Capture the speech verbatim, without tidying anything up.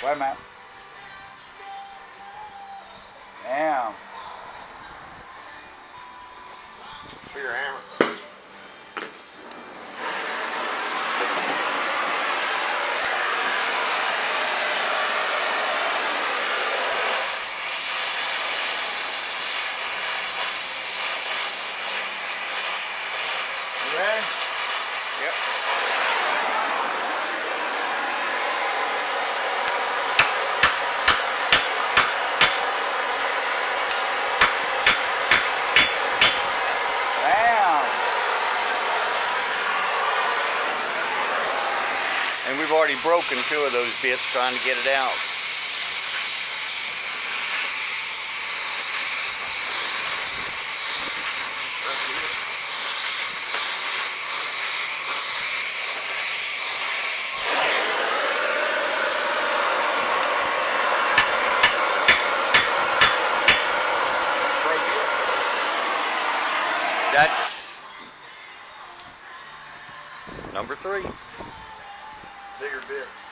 Wait a minute. Now. For your hammer. You ready? Yep. And we've already broken two of those bits trying to get it out. That's number three. Bigger bit.